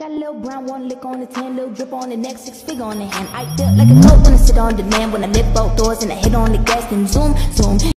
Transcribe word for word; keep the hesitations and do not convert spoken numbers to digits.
Got a little brown, one lick on the tan, little drip on the neck, six figure on the hand. I felt like a note when I sit on demand, when I lift both doors and I hit on the gas and zoom, zoom.